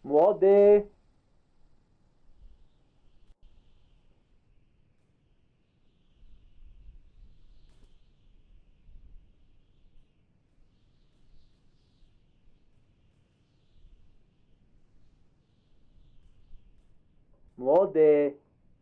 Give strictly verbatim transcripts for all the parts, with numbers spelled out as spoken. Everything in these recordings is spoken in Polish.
Młody! Młody!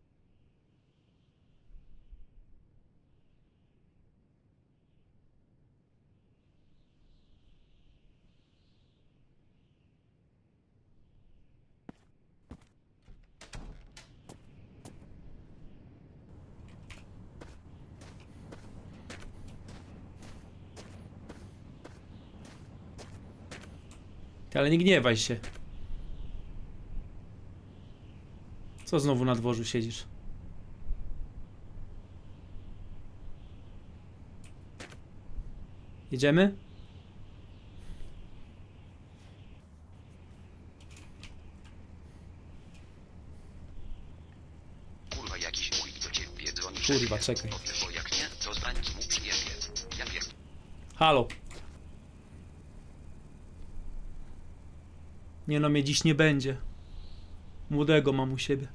Ty, ale nie gniewaj się. Co znowu na dworzu siedzisz? Jedziemy? Kurwa jakiś mój do ciebie dzwoni. Kurwa, czekaj. Bo jak nie, to z bańki mu przyjebie. Ja pierd... Halo. Nie no, mnie dziś nie będzie. Młodego mam u siebie.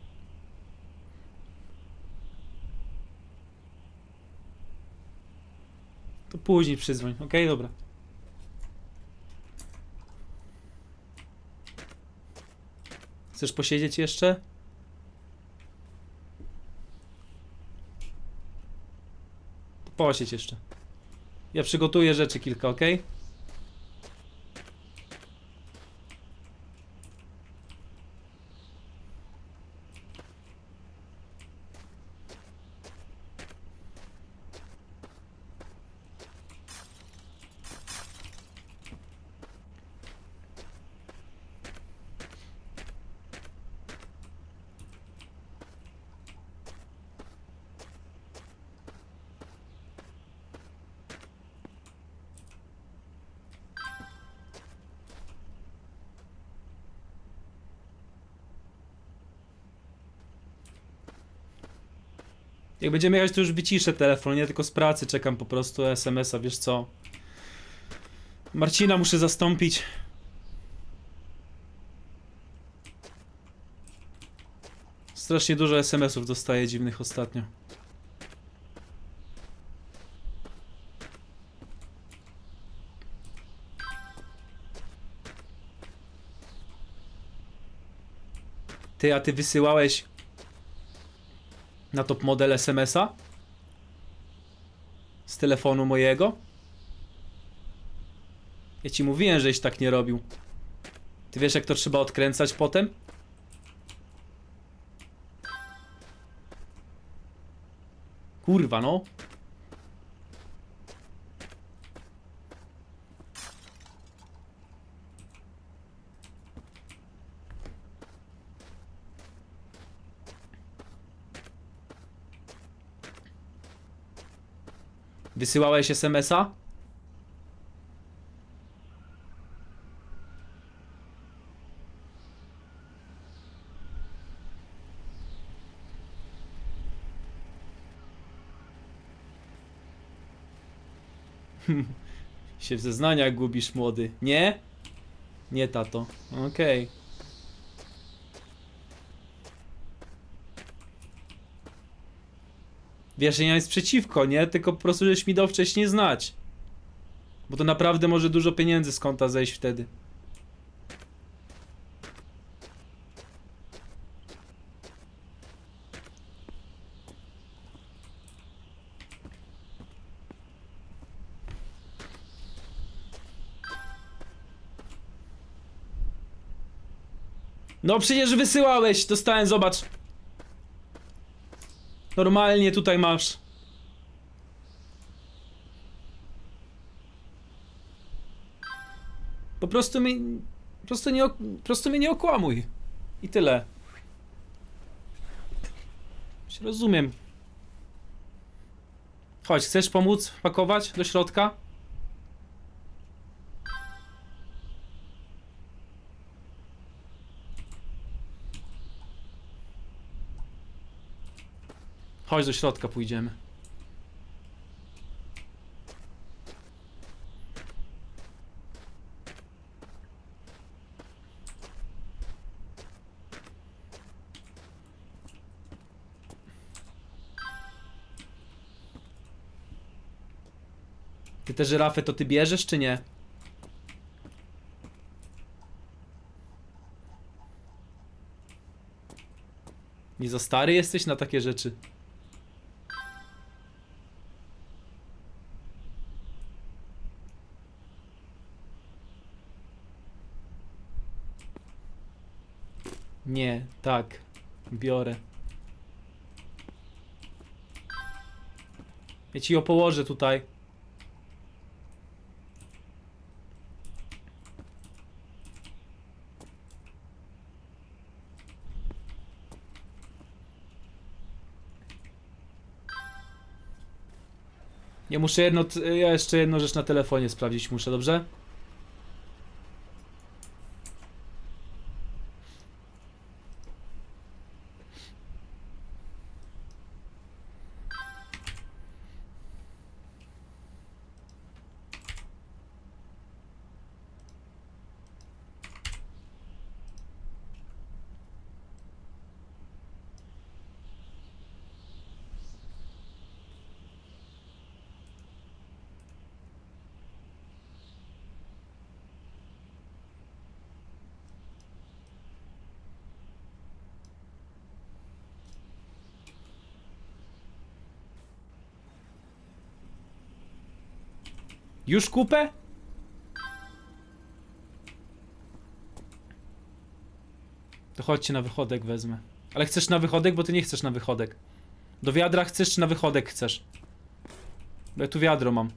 To później przyzwoń, okej? Okay? Dobra. Chcesz posiedzieć jeszcze? To posiedź jeszcze. Ja przygotuję rzeczy kilka, okej? Okay? Jak będziemy jechać, to już wyciszę telefon, nie tylko z pracy czekam po prostu es em es a, wiesz co? Marcina muszę zastąpić. Strasznie dużo es em esów dostaję dziwnych ostatnio. Ty, a ty wysyłałeś na top model es em es a? Z telefonu mojego? Ja ci mówiłem, żeś tak nie robił. Ty wiesz, jak to trzeba odkręcać potem? Kurwa, no. Wysyłałeś es em es a? Się w zeznaniach gubisz, młody. Nie? Nie, tato. Okej. Okay. Wiesz, ja nie jest przeciwko, nie? Tylko po prostu, żeś mi dał wcześniej znać. Bo to naprawdę może dużo pieniędzy z konta zejść wtedy. No przecież wysyłałeś, dostałem, zobacz. Normalnie tutaj masz. Po prostu mi... Po prostu, nie, po prostu mnie nie okłamuj. I tyle. Się rozumiem. Chodź, chcesz pomóc pakować do środka? Chodź, do środka pójdziemy. Ty tę żyrafę to ty bierzesz, czy nie? Nie za stary jesteś na takie rzeczy? Nie, tak. Biorę. Ja ci ją położę tutaj. Ja muszę jedno, ja jeszcze jedną rzecz na telefonie sprawdzić muszę, dobrze? Już kupę? To chodźcie na wychodek wezmę. Ale chcesz na wychodek, bo ty nie chcesz na wychodek. Do wiadra chcesz, czy na wychodek chcesz? Bo ja tu wiadro mam.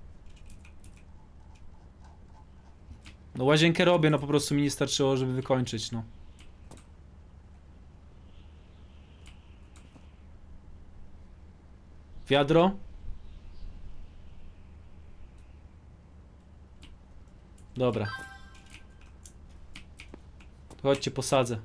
No łazienkę robię, no po prostu mi nie starczyło, żeby wykończyć, no. Wiadro? Dobra. To chodźcie, posadzę.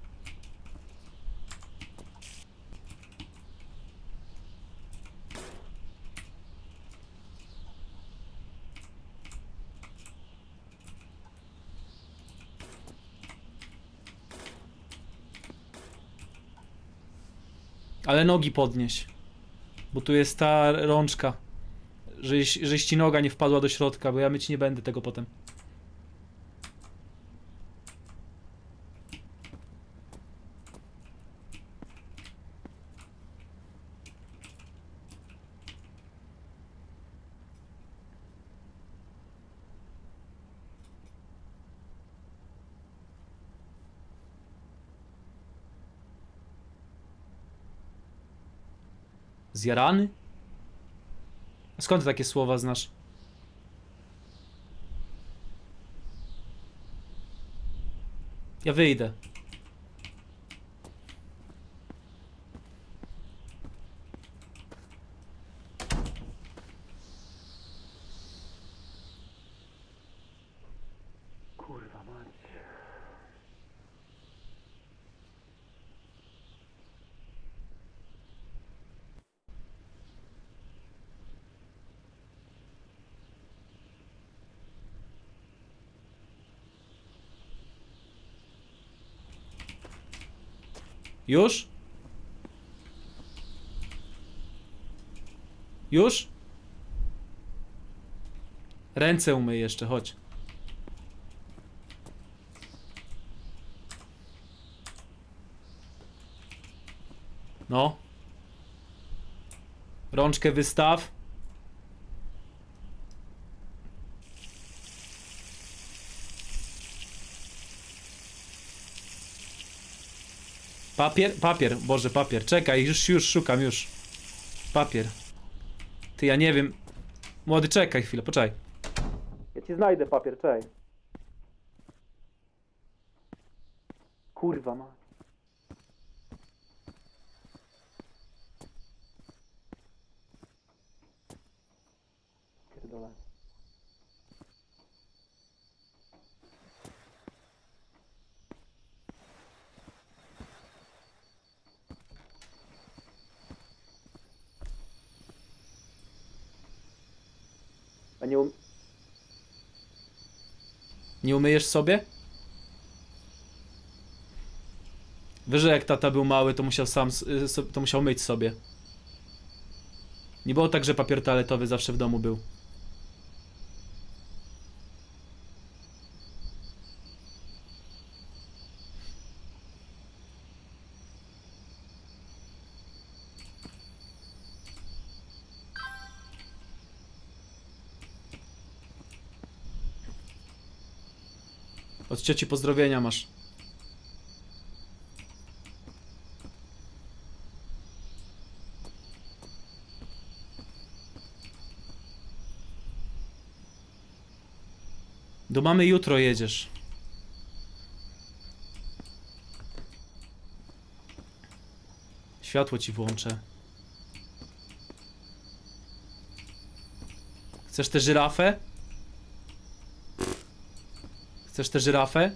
Ale nogi podnieś. Bo tu jest ta rączka. Żeś, żeś ci noga nie wpadła do środka, bo ja myć nie będę tego potem. Zjarany? Skąd ty takie słowa znasz? Ja wyjdę. Kurwa mać. Już? Już? Ręce umyj jeszcze, chodź. No. Rączkę wystaw. Papier? Papier, Boże, papier. Czekaj, już, już szukam, już. Papier. Ty, ja nie wiem. Młody, czekaj chwilę, poczekaj. Ja ci znajdę papier, czekaj. Kurwa mać. Pierdolę. A nie um... Nie umyjesz sobie? Wyżej jak tata był mały, to musiał sam, s- y, so- to musiał myć sobie. Nie było tak, że papier toaletowy zawsze w domu był. Od cioci pozdrowienia masz. Do mamy jutro jedziesz. Światło ci włączę. Chcesz tę żyrafę? Chcesz tę żyrafę?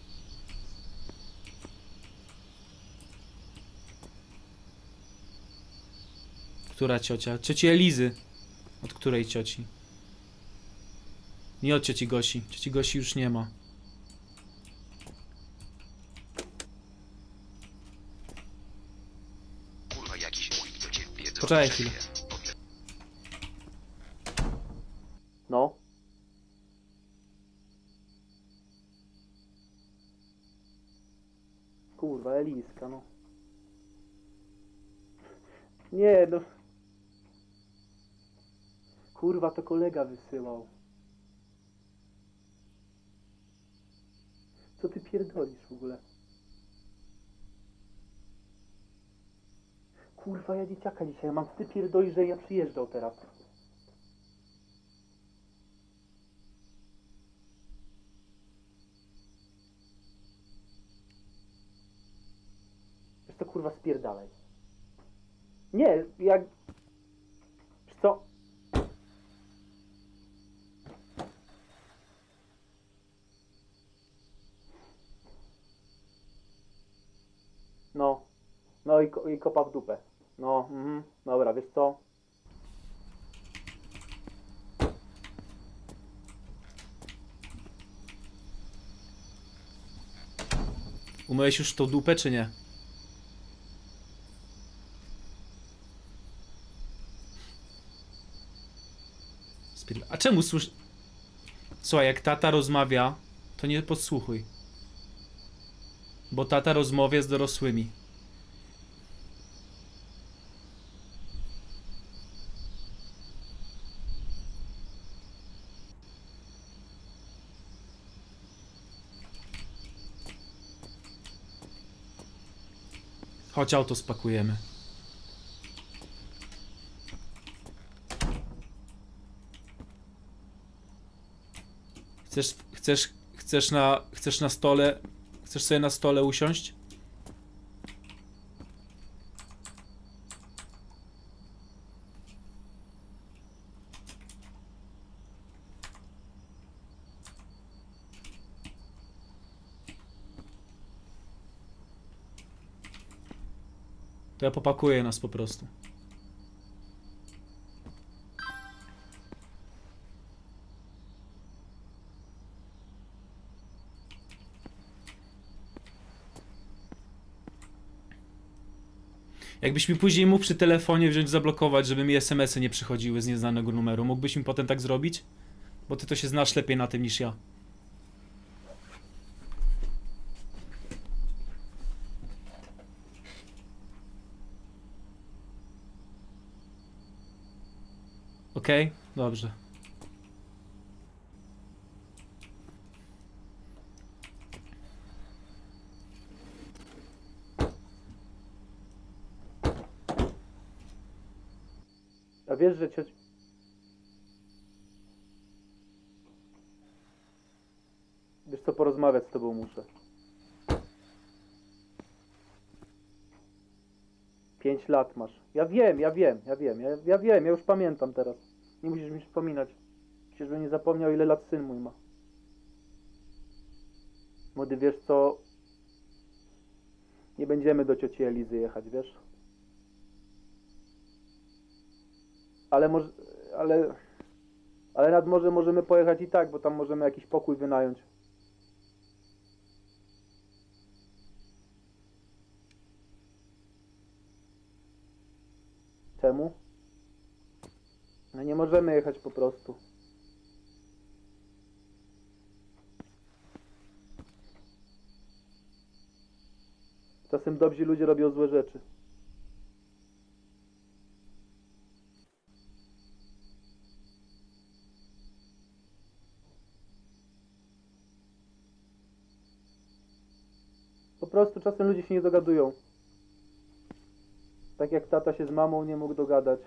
Która ciocia? Cioci Elizy. Od której cioci? Nie od cioci Gosi. Cioci Gosi już nie ma. Kurwa jakiś unik do ciebie dzwoni. Poczekaj chwilę. No. Kurwa, Eliska, no. Nie, no. Kurwa, to kolega wysyłał. Co ty pierdolisz w ogóle? Kurwa, ja dzieciaka dzisiaj mam. Co ty pierdolisz, że ja przyjeżdżał teraz? Wiesz to kurwa spierdalaj. Nie, jak... Wiesz co? No. No i, ko i kopa w dupę. No, mhm. Dobra, wiesz co? Umyłeś już tą dupę, czy nie? Spier- A czemu słysz... Słuchaj, jak tata rozmawia, to nie podsłuchuj. Bo tata rozmawia z dorosłymi. Chodź, auto spakujemy. Chcesz, chcesz, chcesz na, chcesz na stole, chcesz sobie na stole usiąść? To ja popakuję nas po prostu. Jakbyś mi później mógł przy telefonie wziąć, zablokować, żeby mi es em esy nie przychodziły z nieznanego numeru. Mógłbyś mi potem tak zrobić? Bo ty to się znasz lepiej na tym niż ja. Okej? Okay? Dobrze. A wiesz, że cioć... Wiesz co, porozmawiać z tobą muszę. Pięć lat masz. Ja wiem, ja wiem, ja wiem, ja, ja wiem, ja już pamiętam teraz. Nie musisz mi wspominać. Przecież bym nie zapomniał, ile lat syn mój ma. Młody, wiesz co? Nie będziemy do cioci Elizy jechać, wiesz? Ale może... Ale... Ale nad morze możemy pojechać i tak, bo tam możemy jakiś pokój wynająć. Czemu? No nie możemy jechać po prostu. Czasem dobrzy ludzie robią złe rzeczy. Po prostu czasem ludzie się nie dogadują. Tak jak tata się z mamą nie mógł dogadać.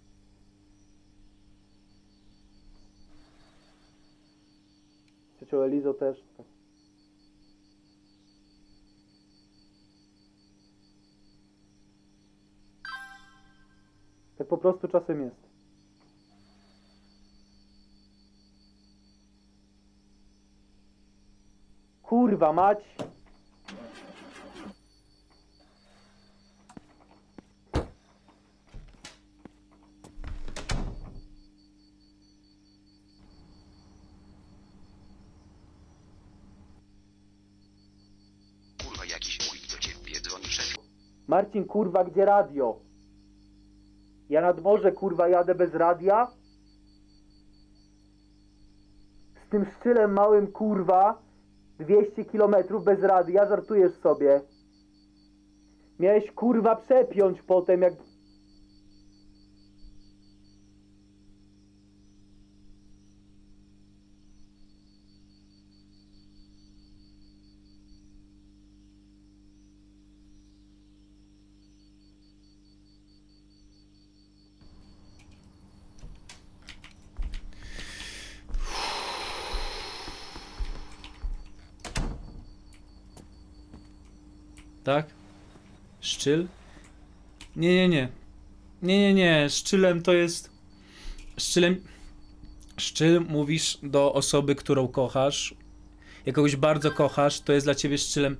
Z ciocią Elizą też. Tak. Tak po prostu czasem jest. Kurwa mać! Kurwa jakiś ujk do ciebie dzwoni szef. Marcin, kurwa, gdzie radio? Ja nad morze, kurwa, jadę bez radia? Z tym szczylem małym, kurwa, dwieście kilometrów bez radia, żartujesz sobie. Miałeś, kurwa, przepiąć potem, jak... Tak? Szczyl? Nie, nie, nie. Nie, nie, nie. Szczylem to jest... Szczylem... Szczyl mówisz do osoby, którą kochasz. Jak kogoś bardzo kochasz, to jest dla ciebie szczylem.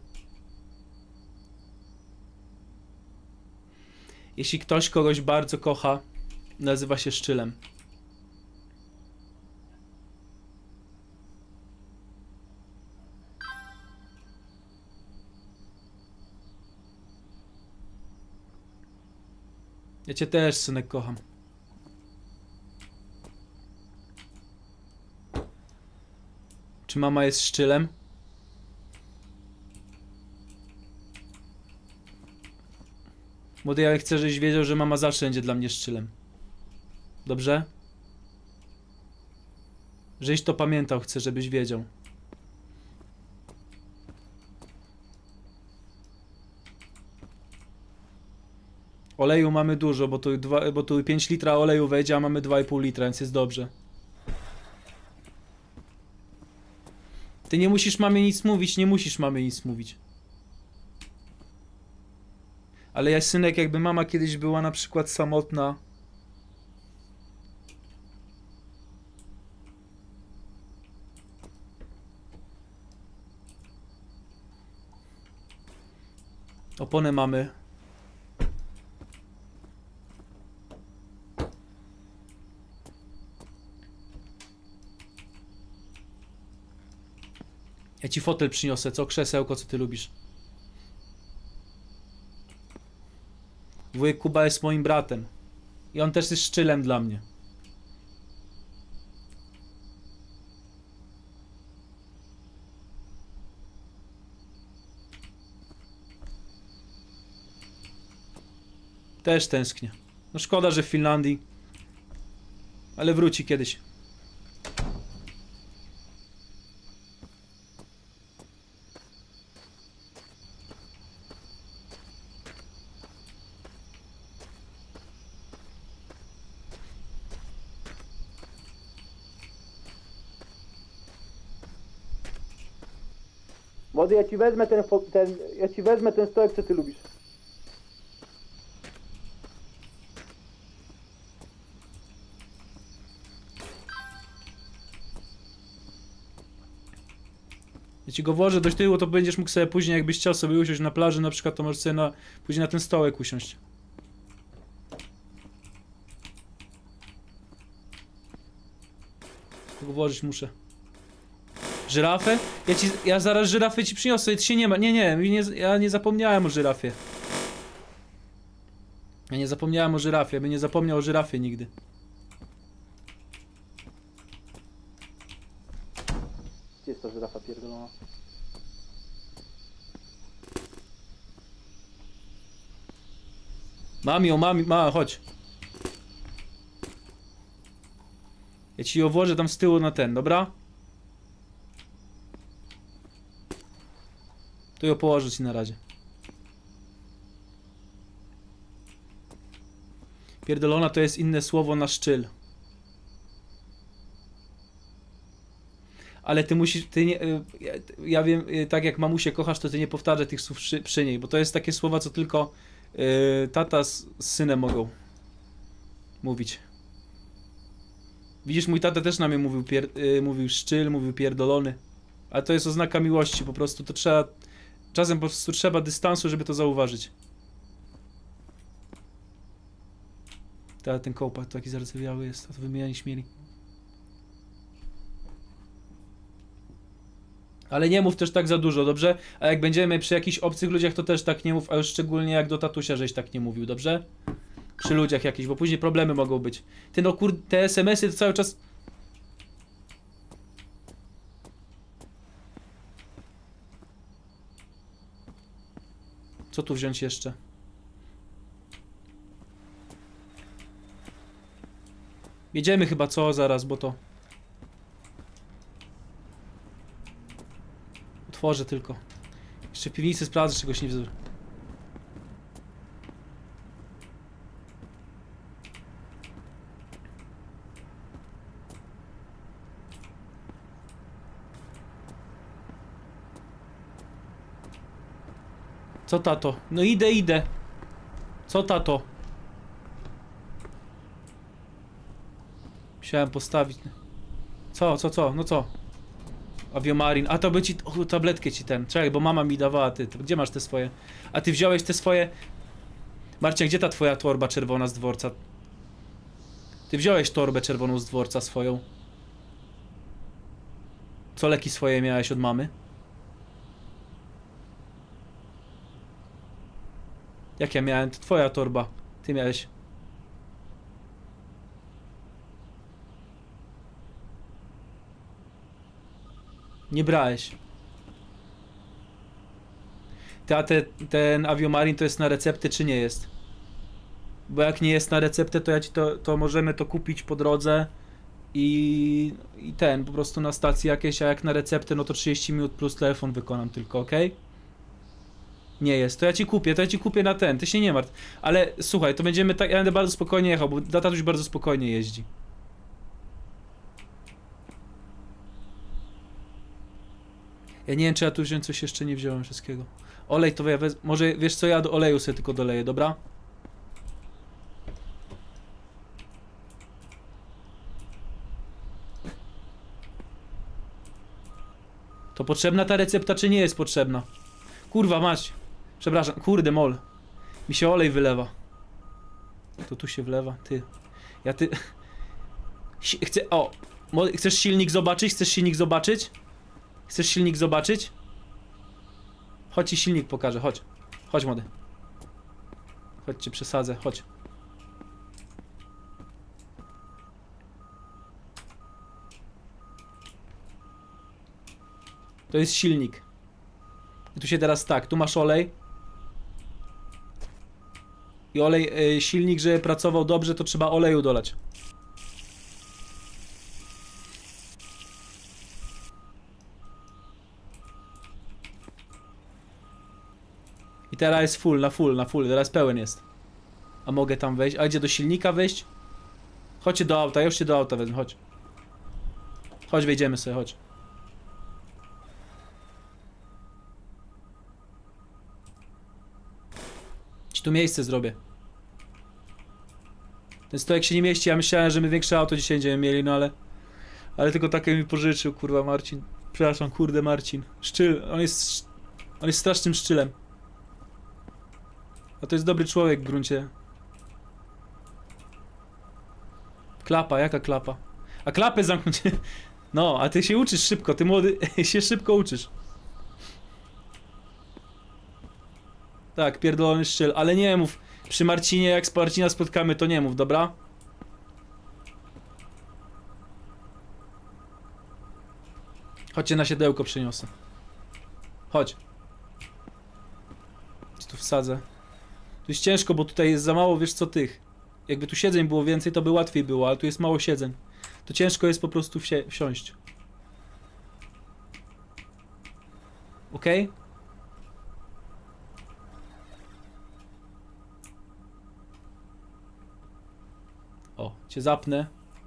Jeśli ktoś kogoś bardzo kocha, nazywa się szczylem. Ja cię też, synek, kocham. Czy mama jest szczylem? Młody, ja chcę, żebyś wiedział, że mama zawsze będzie dla mnie szczylem. Dobrze? Żebyś to pamiętał, chcę, żebyś wiedział. Oleju mamy dużo, bo tu, dwa, bo tu pięć litra oleju wejdzie, a mamy dwa i pół litra, więc jest dobrze. Ty nie musisz mamie nic mówić, nie musisz mamie nic mówić. Ale ja, synek, jakby mama kiedyś była na przykład samotna. Oponę mamy. Ja ci fotel przyniosę, co? Krzesełko, co ty lubisz. Wujek Kuba jest moim bratem. I on też jest szczylem dla mnie. Też tęsknię. No szkoda, że w Finlandii. Ale wróci kiedyś. Młody, ja ci wezmę ten, fo- ten, ja ci wezmę ten stołek, co ty lubisz. Ja ci go włożę do tyłu, to będziesz mógł sobie później, jakbyś chciał sobie usiąść na plaży na przykład, to możesz sobie na, później na ten stołek usiąść. Tylko włożyć muszę. Żyrafę? Ja ci, ja zaraz żyrafę ci przyniosę, ty się nie ma, nie, nie, nie, ja nie zapomniałem o żyrafie. Ja nie zapomniałem o żyrafie, ja bym nie zapomniał o żyrafie nigdy. Gdzie jest ta żyrafa pierdolona? Mam ją, mam, ma, chodź. Ja ci ją włożę tam z tyłu na ten, dobra? To ją położę ci na razie. Pierdolona to jest inne słowo na szczyl. Ale ty musisz, ty nie, ja, ja wiem, tak jak mamusię kochasz, to ty nie powtarzaj tych słów przy, przy niej, bo to jest takie słowa, co tylko yy, tata z, z synem mogą mówić. Widzisz, mój tata też na mnie mówił, pier, yy, mówił szczyl, mówił pierdolony. Ale to jest oznaka miłości, po prostu to trzeba, czasem po prostu trzeba dystansu, żeby to zauważyć. Ta, ten kołpak taki zardzewiały jest, a to wymieniani śmieli. Ale nie mów też tak za dużo, dobrze? A jak będziemy przy jakichś obcych ludziach, to też tak nie mów, a już szczególnie jak do tatusia, żeś tak nie mówił, dobrze? Przy ludziach jakichś, bo później problemy mogą być. Ty no kur... te es em esy to cały czas... Co tu wziąć jeszcze? Jedziemy chyba, co? Zaraz, bo to... Otworzę tylko. Jeszcze w piwnicy sprawdzę, czegoś nie widzę. Co tato? No idę, idę. Co tato? Musiałem postawić. Co, co, co? No co? Aviomarin. A to by ci... O, tabletkę ci ten. Czekaj, bo mama mi dawała, ty. Gdzie masz te swoje? A ty wziąłeś te swoje... Marcin, gdzie ta twoja torba czerwona z dworca? Ty wziąłeś torbę czerwoną z dworca swoją. Co leki swoje miałeś od mamy? Jak ja miałem? To twoja torba. Ty miałeś. Nie brałeś. Ty, a te, ten Aviomarin to jest na receptę, czy nie jest? Bo jak nie jest na receptę, to ja ci to, to możemy to kupić po drodze i, i ten, po prostu na stacji jakieś, a jak na receptę, no to trzydzieści minut plus telefon wykonam tylko, ok? Nie jest, to ja ci kupię, to ja ci kupię na ten, ty się nie martw. Ale słuchaj, to będziemy tak, ja będę bardzo spokojnie jechał, bo tatuś bardzo spokojnie jeździ. Ja nie wiem, czy ja tu wziąłem coś jeszcze nie wziąłem wszystkiego. Olej to ja wez... Może wiesz co, ja do oleju sobie tylko doleję, dobra? To potrzebna ta recepta, czy nie jest potrzebna? Kurwa mać. Przepraszam, kurde mol. Mi się olej wylewa. To tu się wlewa, ty. Ja ty... Chcę... O! Chcesz silnik zobaczyć? Chcesz silnik zobaczyć? Chcesz silnik zobaczyć? Chodź ci silnik pokażę, chodź. Chodź młody. Chodź cię przesadzę, chodź. To jest silnik. I tu się teraz tak, tu masz olej. I olej, y, silnik, żeby pracował dobrze, to trzeba oleju dolać. I teraz jest full, na full, na full, teraz pełen jest. A mogę tam wejść? A gdzie do silnika wejść? Chodźcie do auta, ja już się do auta wezmę, chodź. Chodź, wejdziemy sobie, chodź. Ci tu miejsce zrobię. Ten stojak się nie mieści, ja myślałem, że my większe auto dzisiaj będziemy mieli, no ale... Ale tylko takie mi pożyczył, kurwa, Marcin. Przepraszam, kurde, Marcin. Szczyl, on jest... On jest strasznym szczylem. A to jest dobry człowiek w gruncie. Klapa, jaka klapa? A klapę zamknąć. No, a ty się uczysz szybko, ty młody się szybko uczysz. Tak, pierdolony szczyl, ale nie mów. Przy Marcinie, jak z Marcina spotkamy, to nie mów, dobra? Chodźcie, na siodełko przyniosę. Chodź. Ci tu wsadzę. Tu jest ciężko, bo tutaj jest za mało, wiesz co, tych. Jakby tu siedzeń było więcej, to by łatwiej było, ale tu jest mało siedzeń. To ciężko jest po prostu wsi wsiąść. Okej? Okay? Cię zapnę.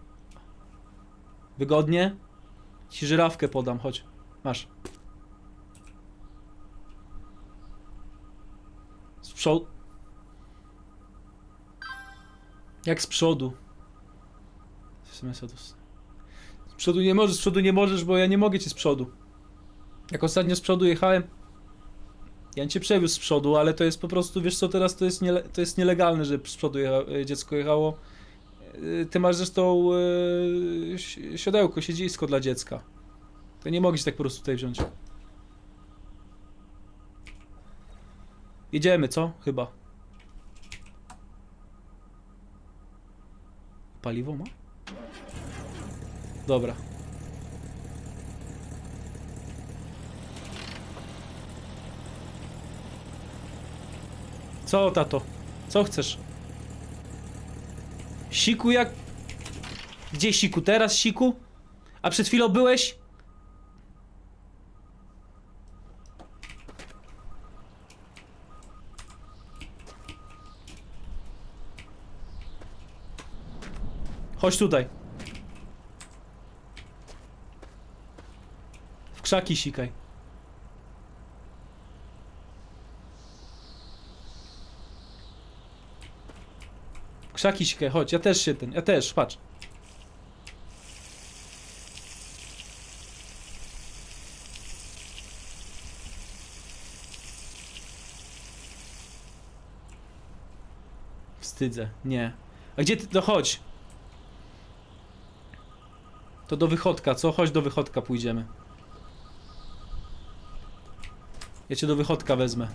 Wygodnie? Ci żyrawkę podam, chodź. Masz. Z przodu. Jak z przodu? Z przodu nie możesz, z przodu nie możesz, bo ja nie mogę cię z przodu. Jak ostatnio z przodu jechałem, ja bym cię przewiózł z przodu, ale to jest po prostu, wiesz co, teraz to jest, nie, to jest nielegalne, że z przodu jecha, dziecko jechało. Ty masz zresztą yy, siodełko, siedzisko dla dziecka. To nie mogę się tak po prostu tutaj wziąć. Jedziemy, co? Chyba. Paliwo ma? Dobra. Co, tato? Co chcesz? Siku jak... Gdzie siku? Teraz siku? A przed chwilą byłeś? Chodź tutaj. W krzaki sikaj. W krzaki sikaj, chodź, ja też się ten, ja też, patrz. Wstydzę, nie. A gdzie ty, no chodź. To do wychodka, co? Chodź do wychodka, pójdziemy. Ja cię do wychodka wezmę.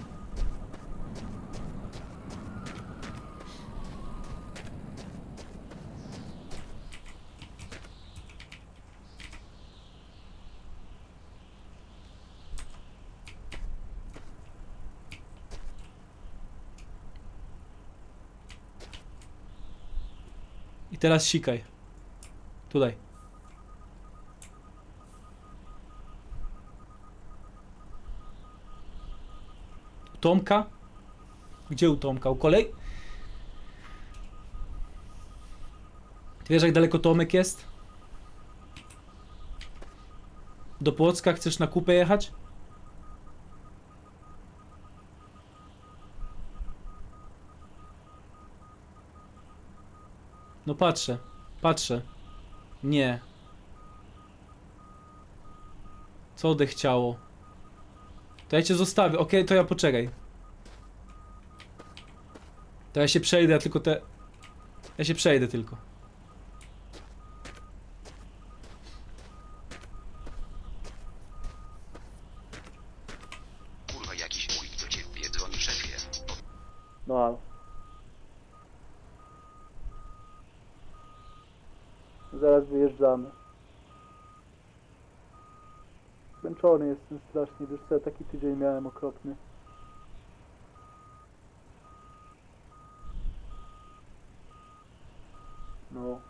I teraz sikaj. Tutaj. Tomka? Gdzie u Tomka? U kolei? Ty wiesz, jak daleko Tomek jest? Do Płocka chcesz na kupę jechać? No patrzę, patrzę. Nie. Co odechciało? To ja cię zostawię, okej, okay, to ja poczekaj. To ja się przejdę, tylko te... Ja się przejdę tylko. Kurwa jakiś chuj, co ciebie dzwoni szefie. No ale... Zaraz wyjeżdżamy. Zmęczony jestem strasznie, wiesz co, ja taki tydzień miałem okropny. No.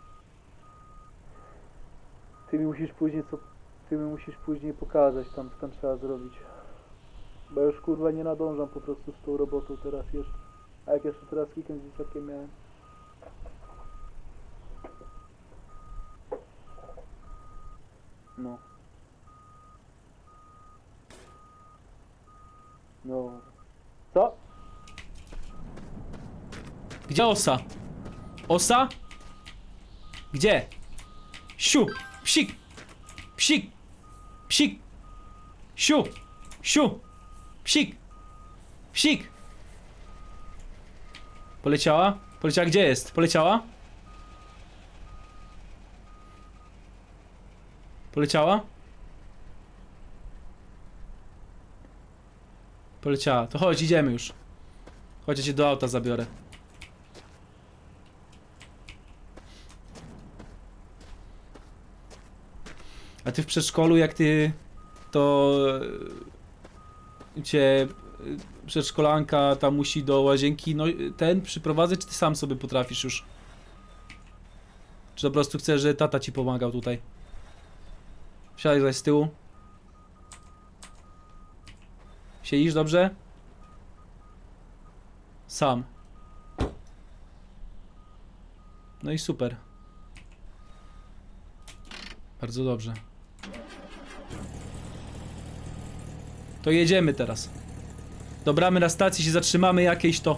Ty mi musisz później co... Ty mi musisz później pokazać tam, co tam trzeba zrobić. Bo już kurwa nie nadążam po prostu z tą robotą teraz jeszcze. A jak jeszcze teraz weekend z dzieciakiem miałem. No. No. Co? Gdzie osa? Osa? Gdzie? Siu! Psik! Psik! Psik! Siu! Siu! Psik! Psik! Poleciała? Poleciała gdzie jest? Poleciała? Poleciała? Poleciała. To chodź, idziemy już. Chodź, ja cię do auta zabiorę. A ty w przedszkolu, jak ty... To... Cię... Przedszkolanka ta musi do łazienki, no ten przyprowadzę, czy ty sam sobie potrafisz już? Czy po prostu chcesz, że tata ci pomagał tutaj? Wsiadaj tutaj z tyłu. Siedzisz dobrze? Sam. No i super. Bardzo dobrze. To jedziemy teraz. Do bramy na stacji się zatrzymamy jakieś to.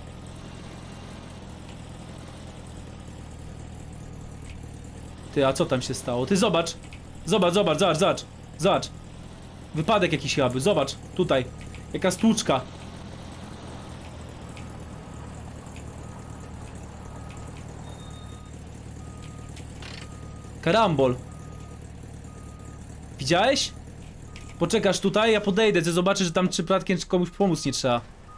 Ty, a co tam się stało? Ty zobacz! Zobacz, zobacz, zobacz, zobacz! Zobacz! Wypadek jakiś chyba był, zobacz! Tutaj! Jaka stłuczka! Karambol! Widziałeś? Poczekasz tutaj, ja podejdę, ty zobaczysz, że tam przypadkiem komuś pomóc nie trzeba.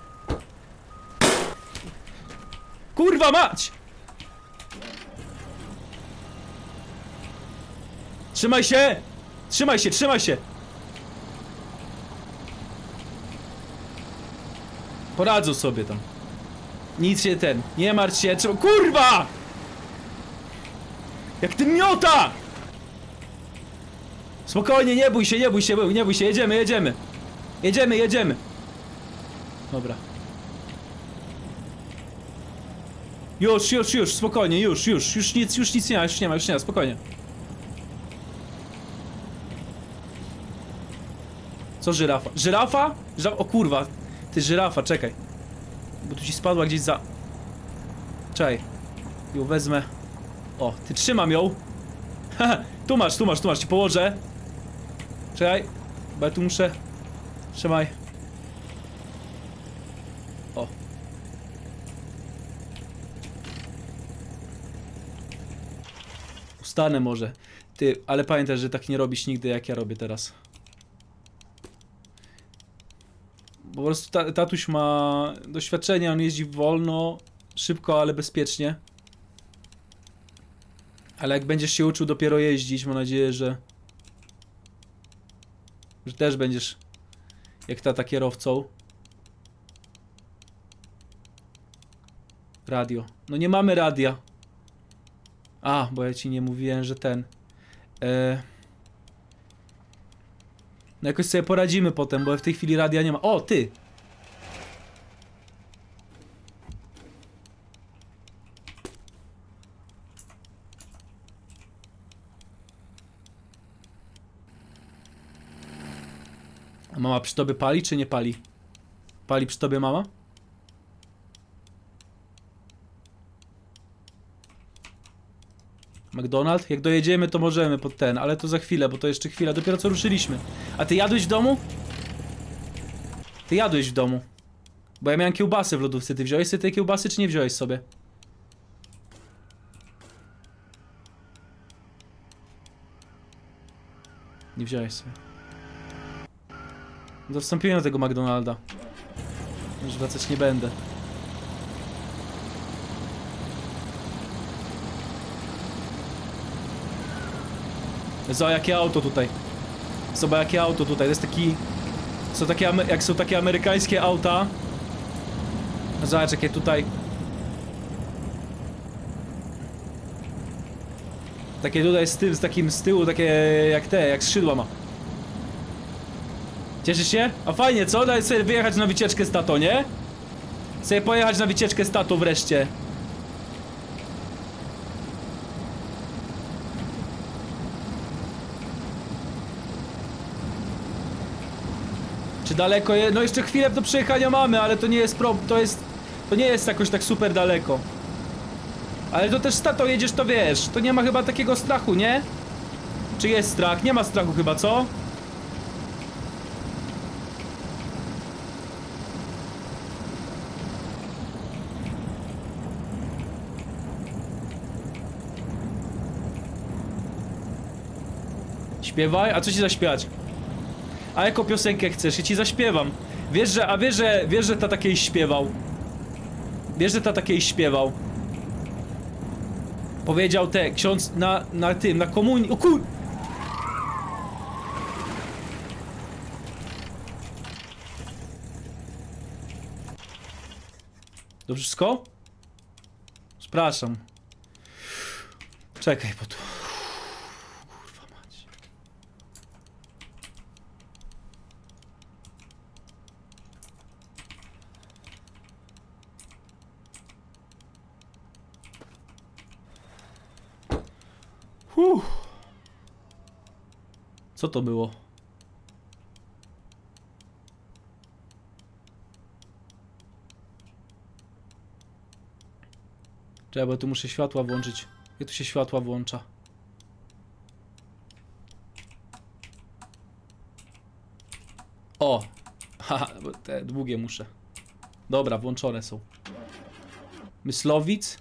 Kurwa mać! Trzymaj się! Trzymaj się, trzymaj się! Poradzą sobie tam. Nic się ten, nie martw się, trzeba... Kurwa! Jak ty miota! Spokojnie, nie bój się, nie bój się, nie bój się, jedziemy, jedziemy. Jedziemy, jedziemy. Dobra. Już, już, już, spokojnie, już, już, już nic, już nic nie ma, już nie ma, już nie ma, spokojnie. Co żyrafa? Żyrafa? Żyrafa? O kurwa, ty żyrafa, czekaj. Bo tu ci spadła gdzieś za... Czekaj. Ją wezmę. O, ty trzymam ją. Haha, tu masz, tu masz, tu masz, ci położę. Czekaj, bo ja tu muszę... Trzymaj. O. Ustanę może. Ty, ale pamiętaj, że tak nie robisz nigdy, jak ja robię teraz. Po prostu ta, tatuś ma doświadczenie, on jeździ wolno, szybko, ale bezpiecznie. Ale jak będziesz się uczył dopiero jeździć, mam nadzieję, że... Że też będziesz jak tata kierowcą. Radio. No nie mamy radia. A, bo ja ci nie mówiłem, że ten... E... No jakoś sobie poradzimy potem, bo w tej chwili radia nie ma. O, ty! A mama przy tobie pali, czy nie pali? Pali przy tobie mama? McDonald's? Jak dojedziemy, to możemy pod ten, ale to za chwilę, bo to jeszcze chwila, dopiero co ruszyliśmy. A ty jadłeś w domu? Ty jadłeś w domu. Bo ja miałem kiełbasy w lodówce, ty wziąłeś sobie te kiełbasy, czy nie wziąłeś sobie? Nie wziąłeś sobie. No wstąpiłem do tego McDonalda. Już wracać nie będę. Zobacz jakie auto tutaj. Zobacz jakie auto tutaj. To jest taki... Są takie, jak są takie amerykańskie auta. Zobacz jakie tutaj... Takie tutaj z tym, z takim z tyłu, takie jak te, jak skrzydła ma. Cieszysz się? A fajnie, co? Daj sobie wyjechać na wycieczkę z tato, nie? Sobie pojechać na wycieczkę z tato wreszcie. Czy daleko jest? No jeszcze chwilę do przejechania mamy, ale to nie jest pro... to jest... To nie jest jakoś tak super daleko. Ale to też z tatą jedziesz, to wiesz, to nie ma chyba takiego strachu, nie? Czy jest strach? Nie ma strachu chyba, co? Śpiewaj? A co ci zaśpiewać? A jaką piosenkę chcesz? Ja ci zaśpiewam. Wiesz, że... A wiesz, że... Wiesz, że tata kiedyś śpiewał. Wiesz, że tata kiedyś śpiewał. Powiedział te... Ksiądz na... Na tym... Na komunii... O kur... Dobrze wszystko? Przepraszam. Czekaj, bo tu... Kurwa mać. Uff. Co to było? Czekaj, bo tu muszę światła włączyć. Jak tu się światła włącza? O! Haha, bo te długie muszę. Dobra, włączone są. Myslowic?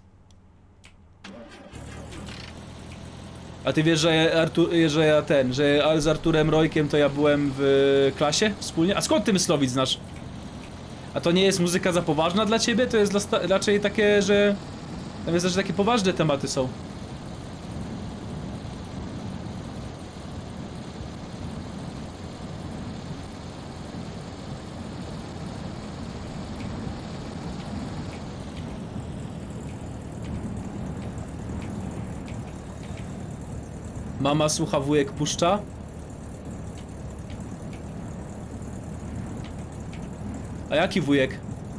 A ty wiesz, że ja, Artur, że ja ten, że z Arturem Rojkiem to ja byłem w klasie wspólnie? A skąd ty Myslowic znasz? A to nie jest muzyka za poważna dla ciebie? To jest dla sta- raczej takie, że... Tam jest też takie poważne tematy są. Mama słucha, wujek puszcza. A jaki wujek?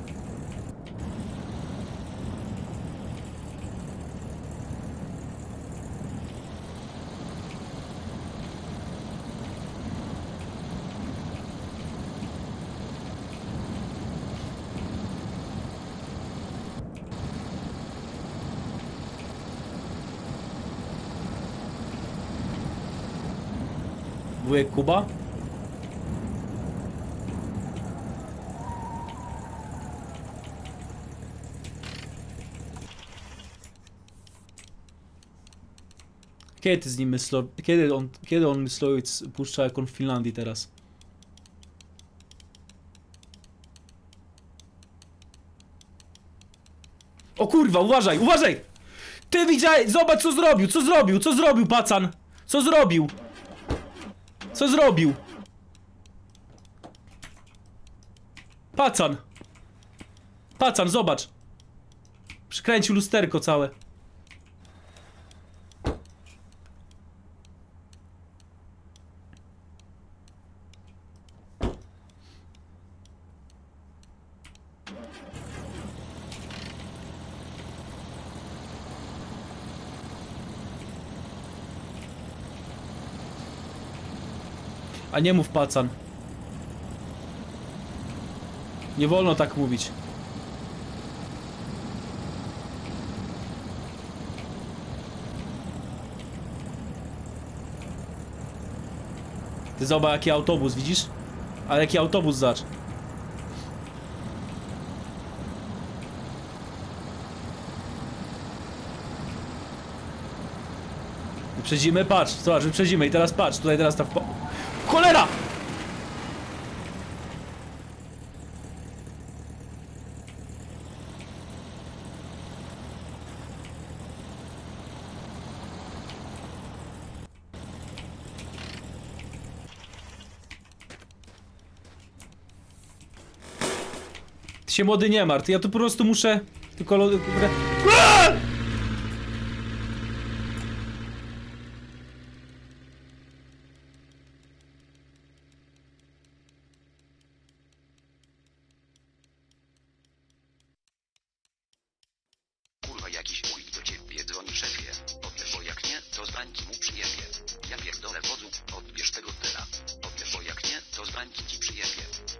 Wujek Kuba? Kiedy ty z nim myślo... Kiedy on, kiedy on Myslowic puszcza, jak on w Finlandii teraz? O kurwa, uważaj, uważaj! Ty widziałeś, zobacz co zrobił, co zrobił, co zrobił pacan? Co zrobił? Co zrobił? Pacan! Pacan, zobacz! Przykręcił lusterko całe. A nie mów pacan. Nie wolno tak mówić. Ty zobacz jaki autobus, widzisz? Ale jaki autobus zacz. Wyprzedzimy, patrz, zobacz, wyprzedzimy i teraz patrz, tutaj teraz ta wpa... Cholera! Ty się młody nie martw, ja tu po prostu muszę... Tylko... Aaaa! Kurwa jakiś wujek do ciebie dzwoni szefie. Odbierz, bo jak nie, to z bańki mu przyjebie. Ja pierdolę wodzu, odbierz tego tela. Odbierz, bo jak nie, to z bańki ci przyjebie.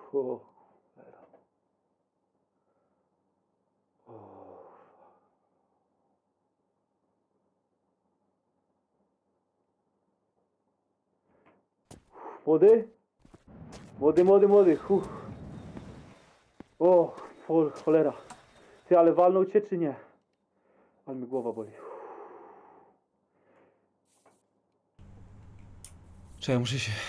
O, cholera. O. Młody? Młody, młody, młody. Uff. O, o, cholera. Ty, ale walnął cię czy nie? Ale mi głowa boli. Czekaj, muszę się...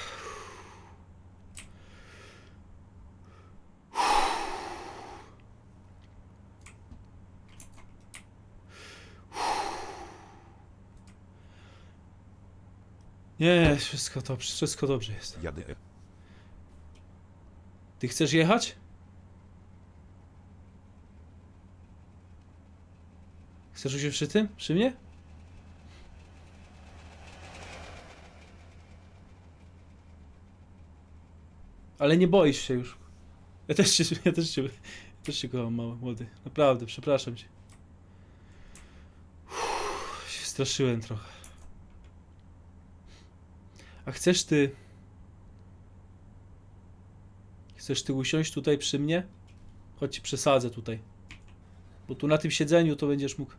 Nie, wszystko dobrze, wszystko dobrze jest. Jadę. Ty chcesz jechać? Chcesz usiąść przy tym? Przy mnie? Ale nie boisz się już. Ja też się, ja też się, ja też się kocham, mały, młody. Naprawdę, przepraszam cię. Uff, się straszyłem trochę. A chcesz ty... Chcesz ty usiąść tutaj przy mnie? Chodź ci przesadzę tutaj. Bo tu na tym siedzeniu to będziesz mógł...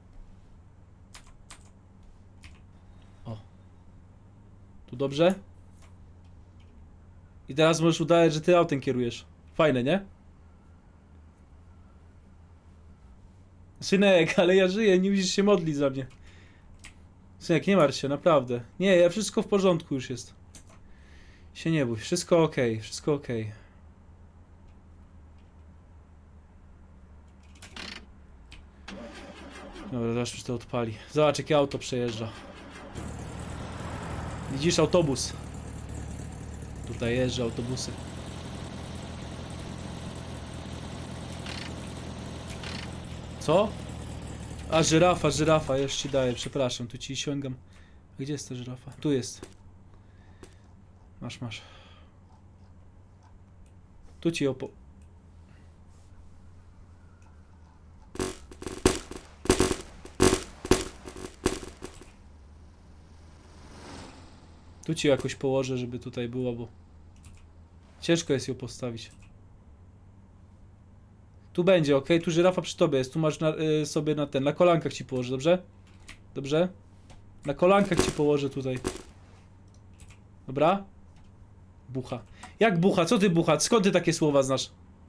O. Tu dobrze? I teraz możesz udawać, że ty autem kierujesz. Fajne, nie? Synek, ale ja żyję, nie musisz się modlić za mnie. Synek, nie martw się, naprawdę. Nie, ja wszystko w porządku już jest. Się nie bój, wszystko ok, wszystko ok. Dobra, zaraz już to odpali. Zobacz, jakie auto przejeżdża. Widzisz autobus? Tutaj jeżdżą autobusy. Co? A, żyrafa, żyrafa, już ci daję, przepraszam, tu ci sięgam. A gdzie jest ta żyrafa? Tu jest. Masz, masz. Tu ci opo... Tu ci jakoś położę, żeby tutaj była, bo... Ciężko jest ją postawić. Tu będzie, ok? Tu żyrafa przy tobie jest. Tu masz na, y, sobie na ten... Na kolankach ci położę, dobrze? Dobrze? Na kolankach ci położę tutaj. Dobra? Bucha. Jak bucha? Co ty bucha? Skąd ty takie słowa znasz?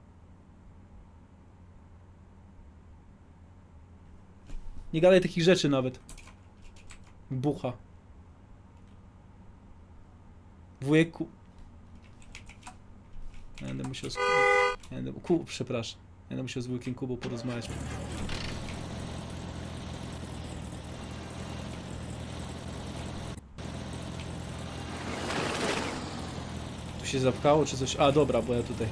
Nie gadaj takich rzeczy nawet. Bucha. Wujku. Ja będę musiał z... Ja będę... Ku... Przepraszam. Ja będę musiał z wujkiem Kubą porozmawiać. Tu się zapkało czy coś? A dobra, bo ja tutaj...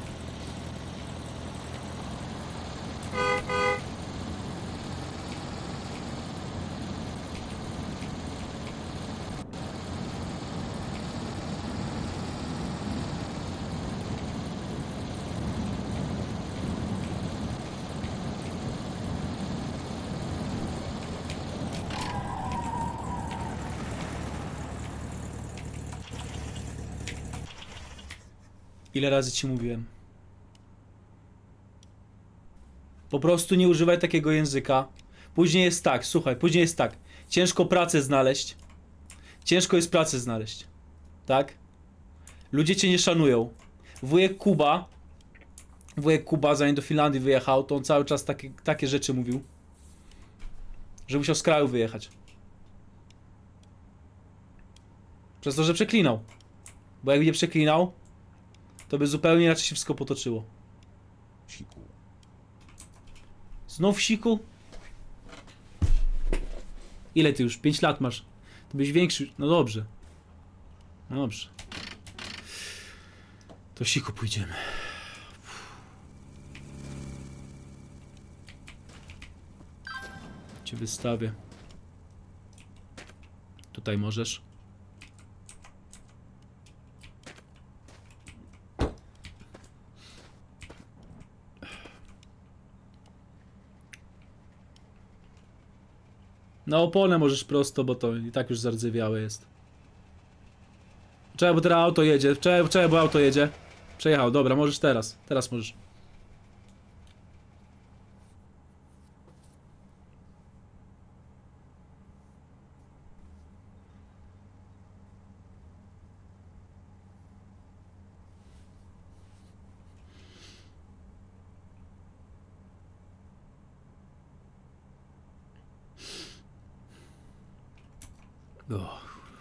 Ile razy ci mówiłem? Po prostu nie używaj takiego języka. Później jest tak, słuchaj, później jest tak. Ciężko pracę znaleźć. Ciężko jest pracę znaleźć. Tak? Ludzie cię nie szanują. Wujek Kuba, wujek Kuba, zanim do Finlandii wyjechał, to on cały czas takie, takie rzeczy mówił. Że musiał z kraju wyjechać. Przez to, że przeklinał. Bo jakby nie przeklinał, to by zupełnie inaczej się wszystko potoczyło. Siku. Znów siku? Ile ty już? pięć lat masz. To byś większy. No dobrze. No dobrze. To siku pójdziemy. Cię wystawię. Tutaj możesz. Na oponę możesz prosto, bo to i tak już zardzewiałe jest. Czekaj, bo teraz auto jedzie. Czekaj, czekaj, bo auto jedzie. Przejechał, dobra, możesz teraz. Teraz możesz. Oh.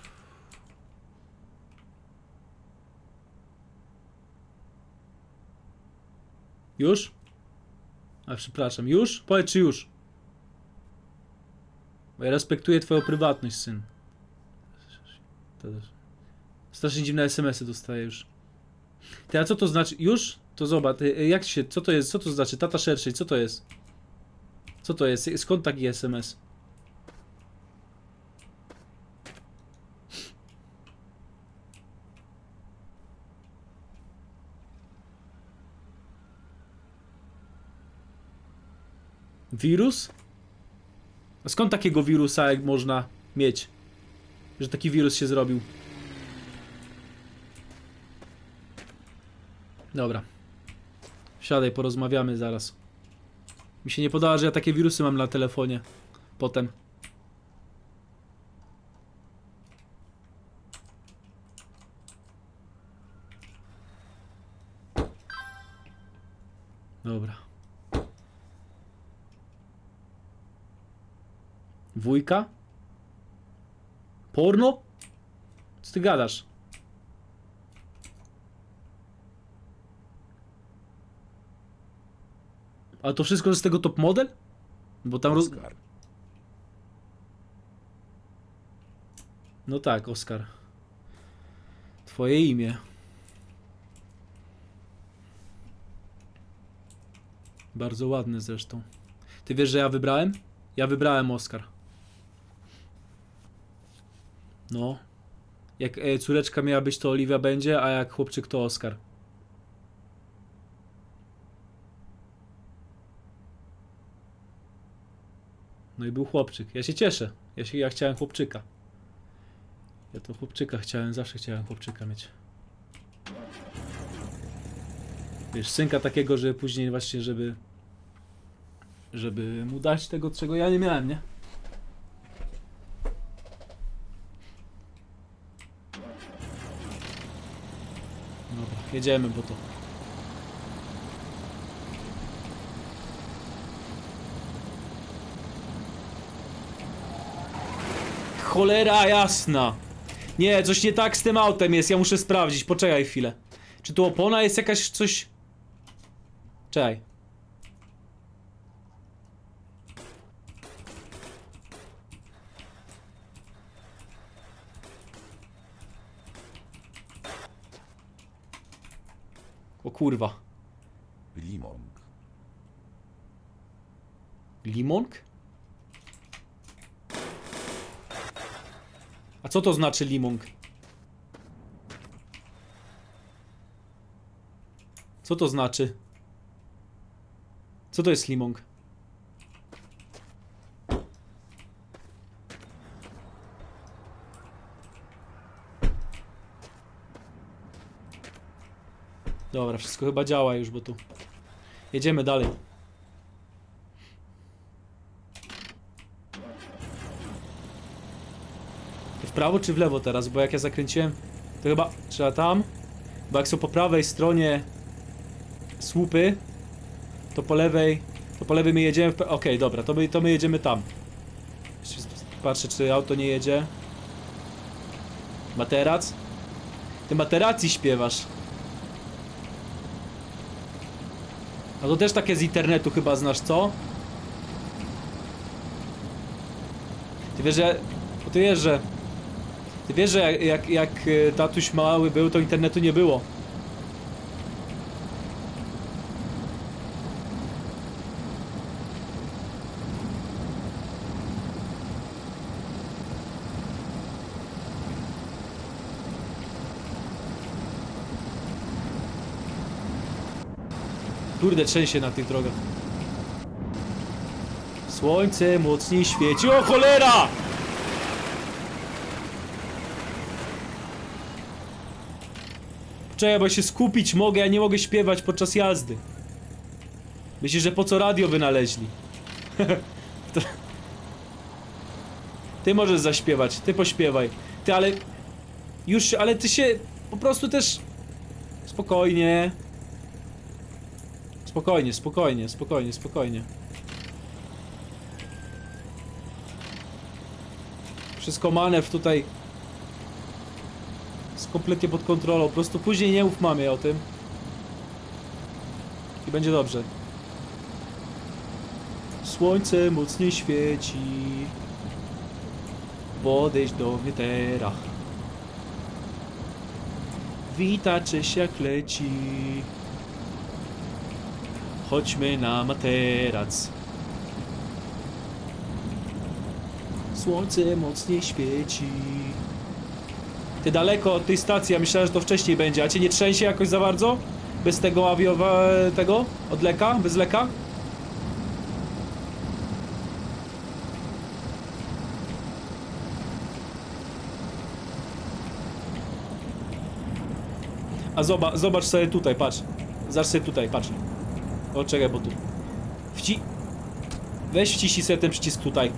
Już? A przepraszam, już? Powiedz czy już? Bo ja respektuję twoją prywatność, syn. To też. Strasznie dziwne es em esy dostaję już. Ty, a co to znaczy? Już? To zobacz, ty, jak się, co to jest? Co to znaczy? Tata szerszej, co to jest? Co to jest? Skąd taki es em es? Wirus? A skąd takiego wirusa jak można mieć? Że taki wirus się zrobił. Dobra. Wsiadaj, porozmawiamy zaraz. Mi się nie podoba, że ja takie wirusy mam na telefonie. Potem. Dobra. Wujka? Porno? Co ty gadasz? A to wszystko z tego top model? Bo tam roz... Oskar. No tak, Oskar. Twoje imię. Bardzo ładne zresztą. Ty wiesz, że ja wybrałem? Ja wybrałem Oskar. No. Jak e, córeczka miała być, to Oliwia będzie, a jak chłopczyk to Oskar. No i był chłopczyk. Ja się cieszę. Ja, się, ja chciałem chłopczyka. Ja to chłopczyka chciałem, zawsze chciałem chłopczyka mieć. Wiesz, synka takiego, że później właśnie, żeby... Żeby mu dać tego, czego ja nie miałem, nie? Dobra, jedziemy, bo to... Cholera jasna! Nie, coś nie tak z tym autem jest, ja muszę sprawdzić, poczekaj chwilę. Czy tu opona jest jakaś coś... Czekaj. O kurwa. Limong. Limong? A co to znaczy limong? Co to znaczy? Co to jest limong? Dobra, wszystko chyba działa już, bo tu... Jedziemy dalej. W prawo czy w lewo teraz? Bo jak ja zakręciłem, to chyba trzeba tam. Bo jak są po prawej stronie słupy, to po lewej, to po lewej my jedziemy w... Okej, okay, dobra, to my, to my jedziemy tam. Patrzę, czy auto nie jedzie. Materac? Ty materacji śpiewasz. A to też takie z internetu chyba znasz, co? Ty wiesz, że... Ty wiesz, że... Ty wiesz, że jak, jak, jak tatuś mały był, to internetu nie było. Kurde, trzęsie na tych drogach. Słońce mocniej świeci. O cholera! Czekaj, bo się skupić mogę, ja nie mogę śpiewać podczas jazdy. Myślisz, że po co radio wynaleźli? To... Ty możesz zaśpiewać, ty pośpiewaj. Ty, ale... Już, ale ty się po prostu też... Spokojnie. Spokojnie, spokojnie, spokojnie, spokojnie. Wszystko manew tutaj jest kompletnie pod kontrolą. Po prostu później nie mów mamie o tym. I będzie dobrze. Słońce mocniej świeci. Podejdź do mnie teraz. Witacie się jak leci. Chodźmy na materac. Słońce mocniej świeci. Ty daleko od tej stacji, ja myślałem, że to wcześniej będzie. A cię nie trzęsie jakoś za bardzo? Bez tego awiowa... tego? Od leka? Bez leka? A zobacz, zobacz sobie tutaj, patrz. Zobacz sobie tutaj, patrz. O, czekaj, bo tu... Wci... Weź wciśnij sobie ten przycisk tutaj.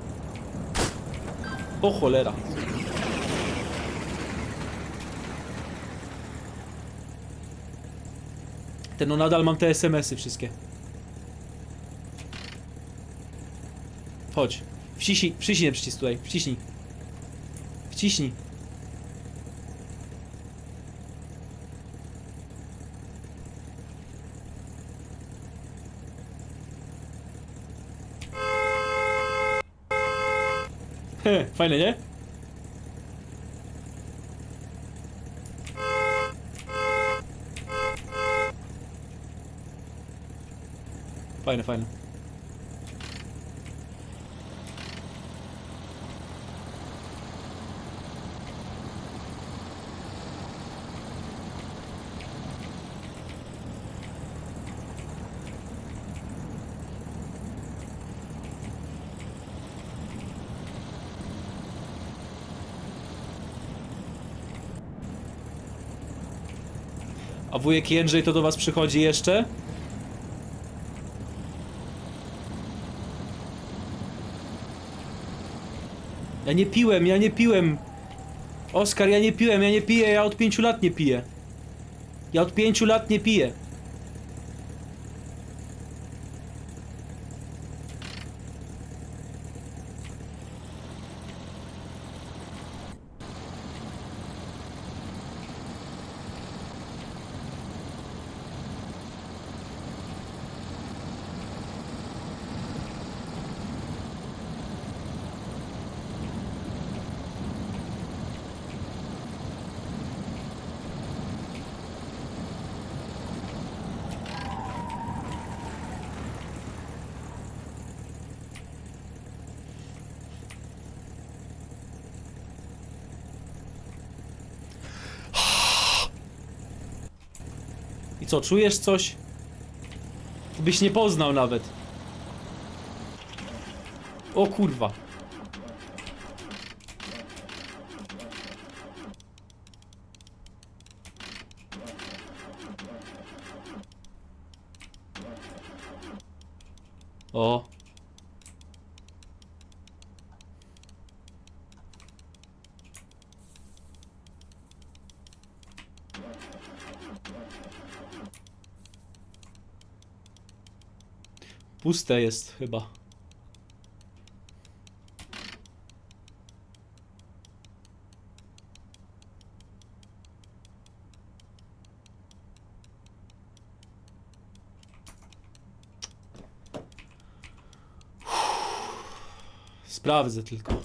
O cholera. Ten, no nadal mam te es em esy wszystkie. Chodź. Wciśnij, wciśnij ten przycisk tutaj, wciśnij. Wciśnij. He, fajne, nie? Fajne, fajne. A wujek Jędrzej to do was przychodzi jeszcze? Ja nie piłem, ja nie piłem. Oskar, ja nie piłem, ja nie piję, ja od pięciu lat nie piję. Ja od pięciu lat nie piję. I co, czujesz coś? Ty byś nie poznał nawet. O kurwa. O. Puste jest chyba. Sprawdzę tylko.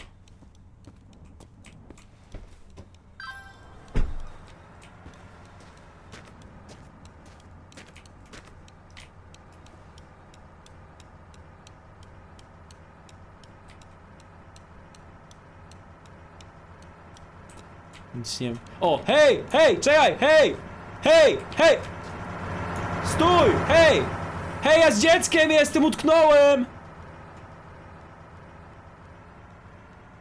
Nic nie... O, hej, hej, czekaj, hej! Hej, hej! Stój, hej! Hej, ja z dzieckiem jestem, utknąłem!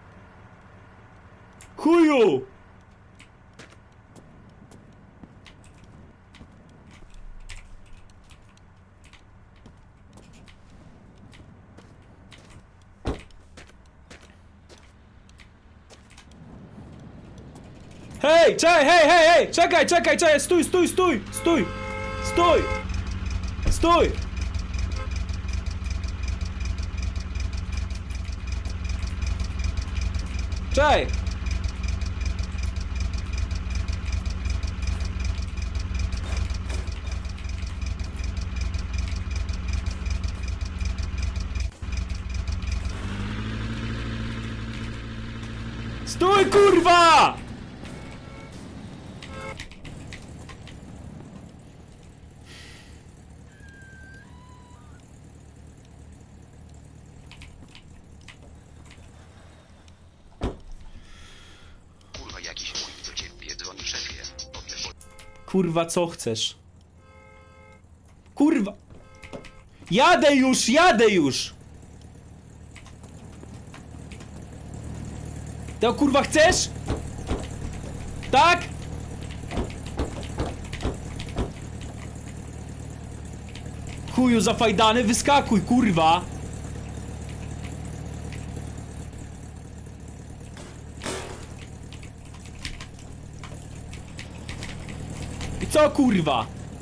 Chuju! Hej, czekaj, hej, hej, hej! Czekaj, czekaj, czekaj! Stój, stój, stój! Stój! Stój! Stój! Czekaj! Stój, kurwa! Kurwa jakiś chuj do ciebie dzwoni szefie. Odbierz, bo Kurwa, co chcesz? Kurwa! Jadę już, jadę już! To kurwa chcesz? Tak? Chuju zafajdany, wyskakuj, kurwa! I co, kurwa?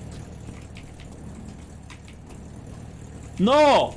No!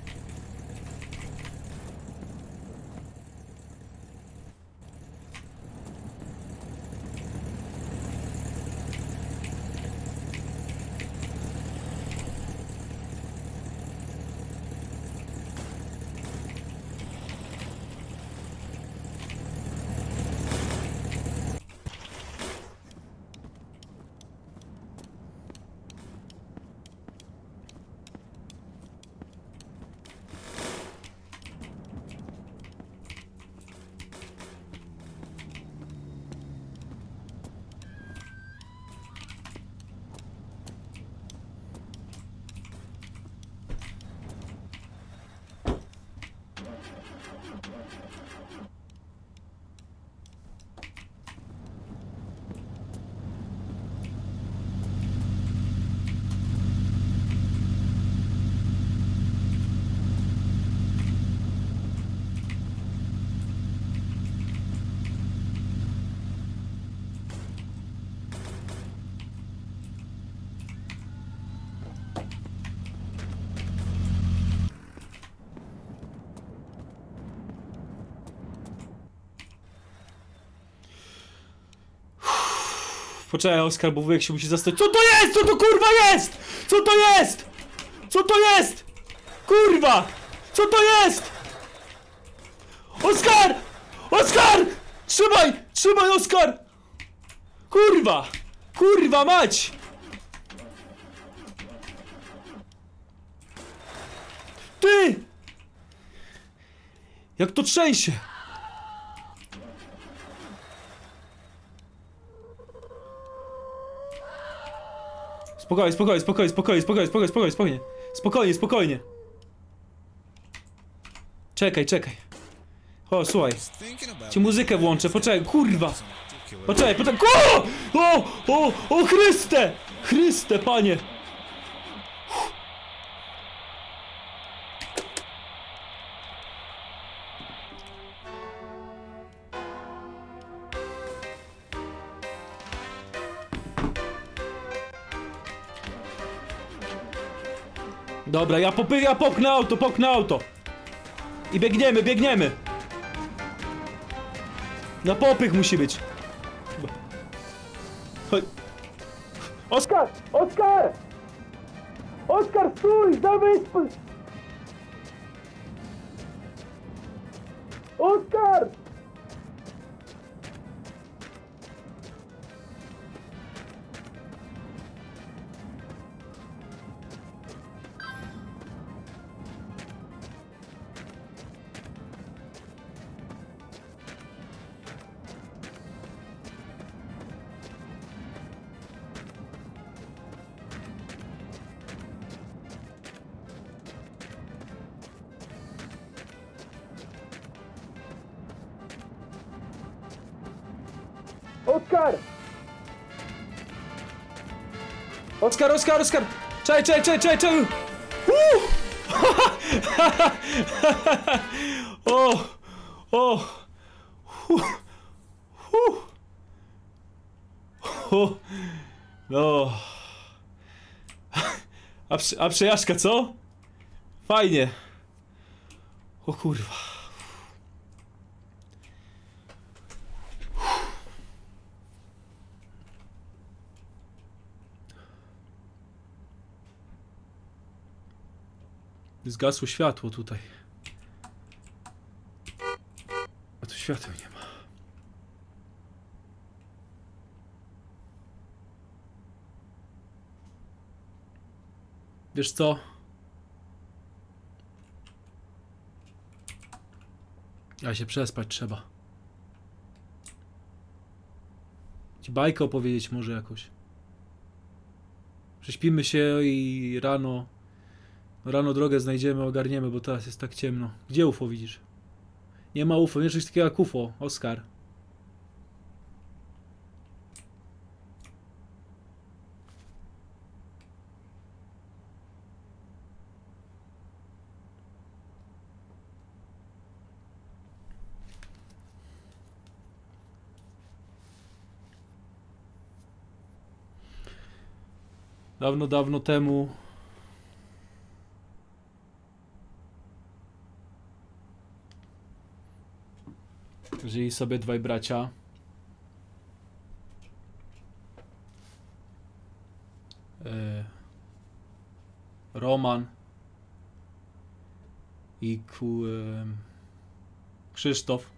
Poczekaj, Oskar, bo wujek się musi zastanowić. Co to jest? Co to kurwa jest? Co to jest? Co to jest? Kurwa! Co to jest? Oskar! Oskar! Trzymaj! Trzymaj, Oskar! Kurwa! Kurwa mać! Ty! Jak to trzęsie! Spokojnie, spokojnie, spokojnie, spokojnie, spokojnie, spokojnie, spokojnie, spokojnie, spokojnie, spokojnie. Czekaj, czekaj. O, słuchaj. Ci muzykę włączę, poczekaj, kurwa. Poczekaj, poczekaj. O! O! O! O Chryste! Chryste, panie! Dobra, ja popy, ja popchnę auto, popchnę auto. I biegniemy, biegniemy. Na popych musi być. Chodź. Oskar! Oskar! Oskar, stój! Dawaj! Oskar! Oskar! Oskar, Oskar, Oskar! Czekaj, czekaj, czekaj, czekaj, czekaj! Uuu! O! O! Hu! Hu! O, no. A, przy, a przejażdżka co? Fajnie. O kurwa. Zgasło światło tutaj. A tu świateł nie ma. Wiesz co? Ja się przespać trzeba. Ci bajkę opowiedzieć może jakoś. Prześpimy się i rano... Rano drogę znajdziemy, ogarniemy, bo teraz jest tak ciemno. Gdzie U F O widzisz? Nie ma U F O, nie czegoś takiego jak U F O, Oskar. Dawno, dawno temu żyli sobie dwaj bracia. E, Roman i ku, e, Krzysztof.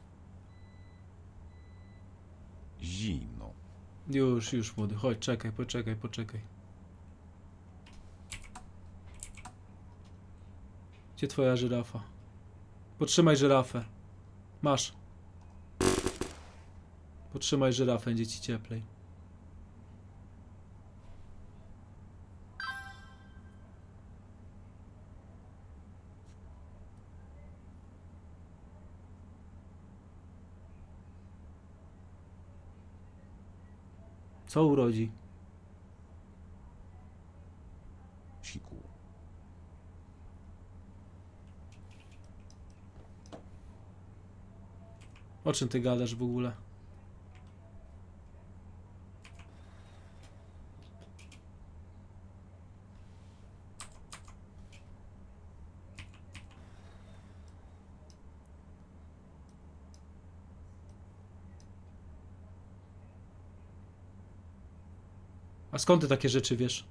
Zimno. Już, już młody, chodź, czekaj, poczekaj, poczekaj. Gdzie twoja żyrafa? Potrzymaj żyrafę. Masz. Potrzymaj żyrafę, będzie ci cieplej. Co urodzi? Siku. O czym ty gadasz w ogóle? A skąd ty takie rzeczy wiesz?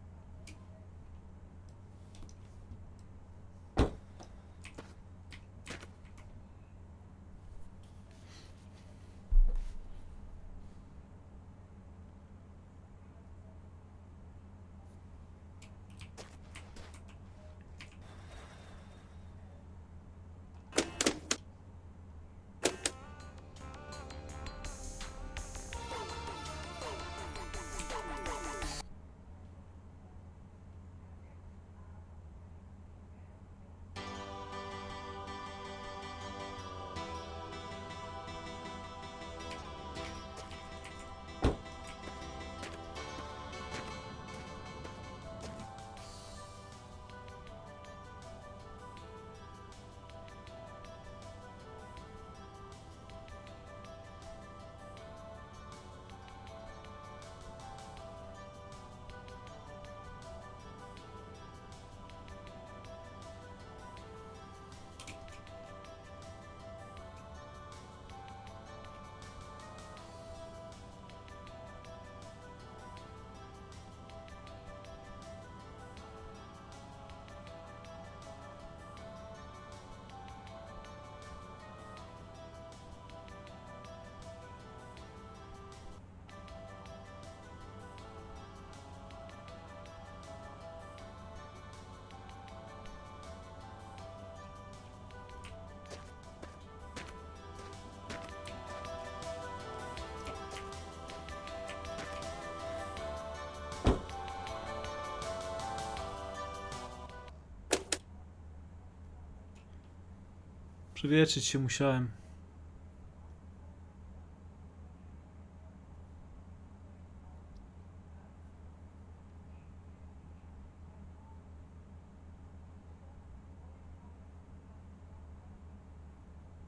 Przewietrzyć się musiałem.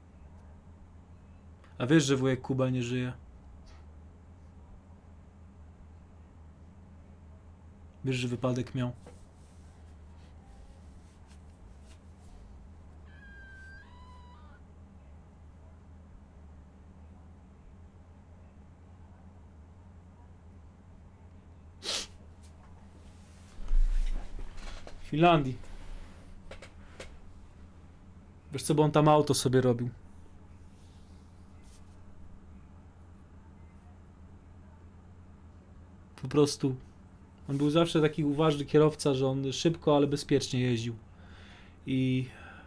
A wiesz, że wujek Kuba nie żyje? Wiesz, że wypadek miał. W Finlandii. Wiesz co, bo on tam auto sobie robił. Po prostu. On był zawsze taki uważny kierowca, że on szybko, ale bezpiecznie jeździł. I...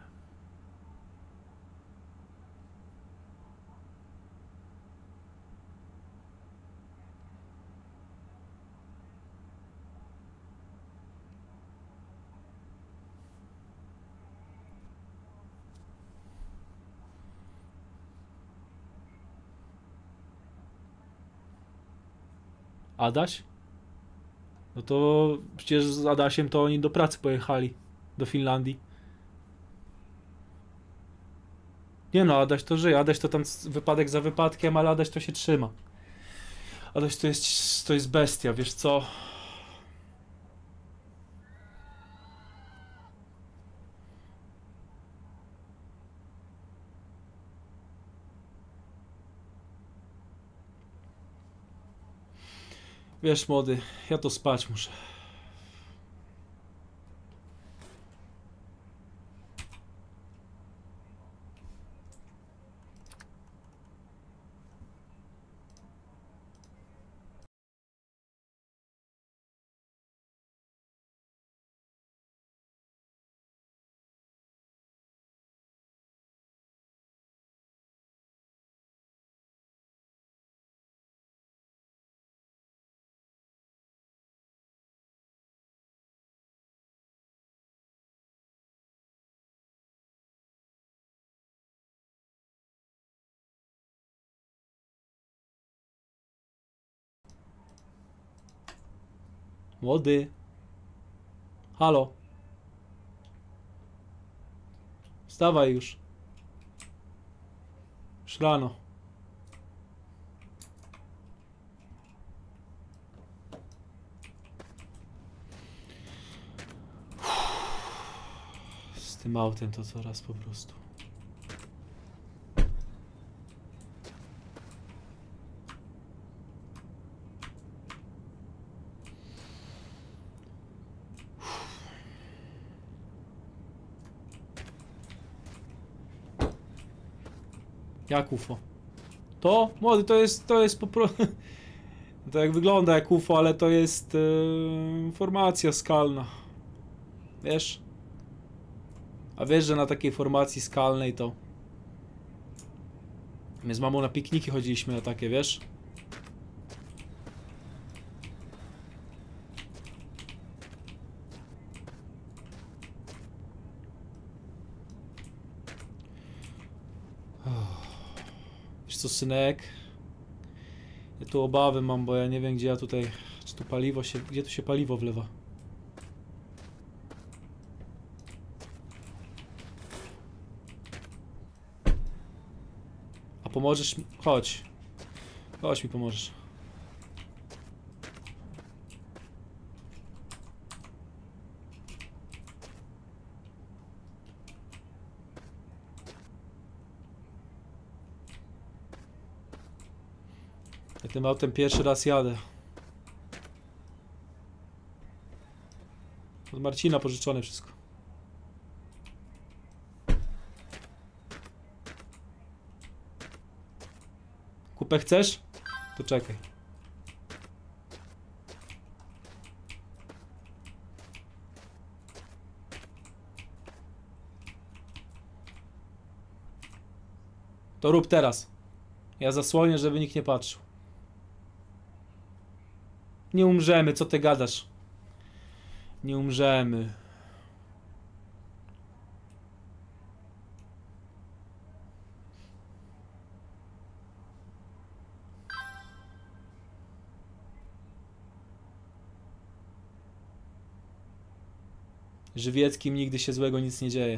Adaś? No to przecież z Adasiem to oni do pracy pojechali. Do Finlandii. Nie no, Adaś to żyje. Adaś to tam c- wypadek za wypadkiem, ale Adaś to się trzyma. Adaś to jest, to jest bestia, wiesz co? Wiesz, młody, ja to spać muszę. Młody. Halo. Wstawaj już. Już rano. Z tym autem to coraz po prostu. Jak U F O? To? Młody, to jest, to jest po prostu... To jak wygląda jak U F O, ale to jest yy, formacja skalna. Wiesz? A wiesz, że na takiej formacji skalnej to... My z mamą na pikniki chodziliśmy na takie, wiesz? Wiesz co, synek? Ja tu obawy mam, bo ja nie wiem, gdzie ja tutaj... Czy tu paliwo się... Gdzie tu się paliwo wlewa? A pomożesz mi? Chodź. Chodź mi pomożesz. Ja tym autem pierwszy raz jadę. Od Marcina pożyczone wszystko. Kupę chcesz? To czekaj. To rób teraz. Ja zasłonię, żeby nikt nie patrzył. Nie umrzemy, co ty gadasz? Nie umrzemy. Żywieckim nigdy się złego nic nie dzieje.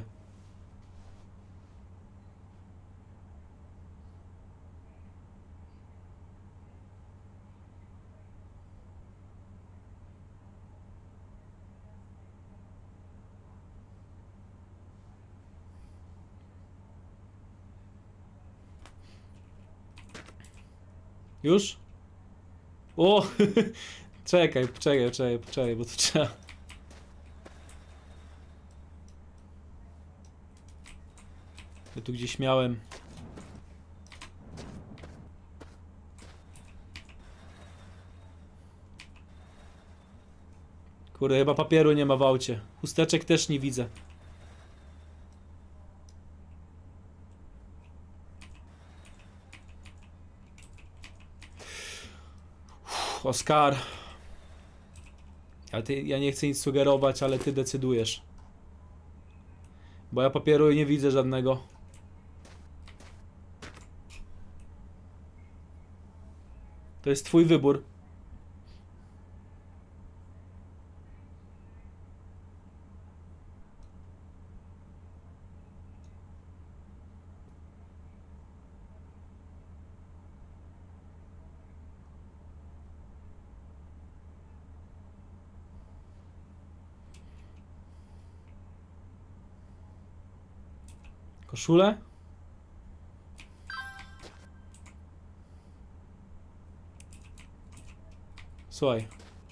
Już? O! Czekaj, czekaj, czekaj, czekaj, bo to trzeba... Ja tu gdzieś miałem... Kurde, chyba papieru nie ma w aucie. Chusteczek też nie widzę. Uff, Oskar. Ja, ty, ja nie chcę nic sugerować, ale ty decydujesz. Bo ja papieru nie widzę żadnego. To jest twój wybór. Koszulę? Słuchaj.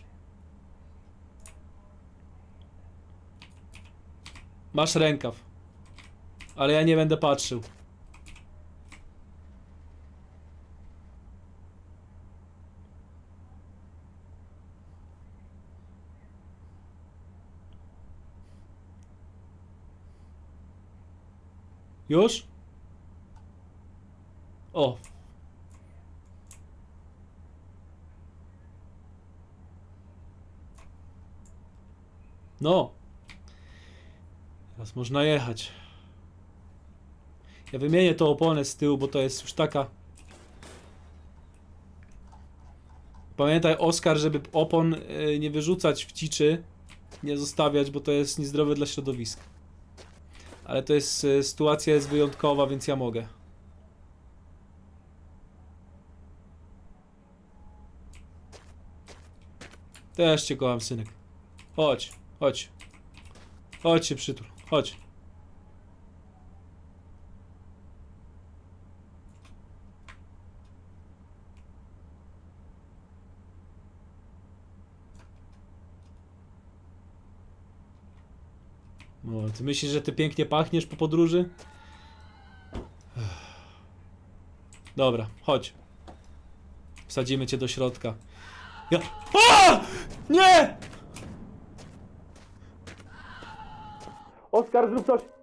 Masz rękaw. Ale ja nie będę patrzył. Już? O. No. Teraz można jechać. Ja wymienię tą oponę z tyłu, bo to jest już taka... Pamiętaj, Oskar, żeby opon y, nie wyrzucać w ciczy, nie zostawiać, bo to jest niezdrowe dla środowiska. Ale to jest, y, sytuacja jest wyjątkowa, więc ja mogę. Też cię kocham, synek. Chodź, chodź. Chodź się przytul, chodź. No, ty myślisz, że ty pięknie pachniesz po podróży? Dobra, chodź. Wsadzimy cię do środka. Ja... A! Nie! Oskar, zrób coś!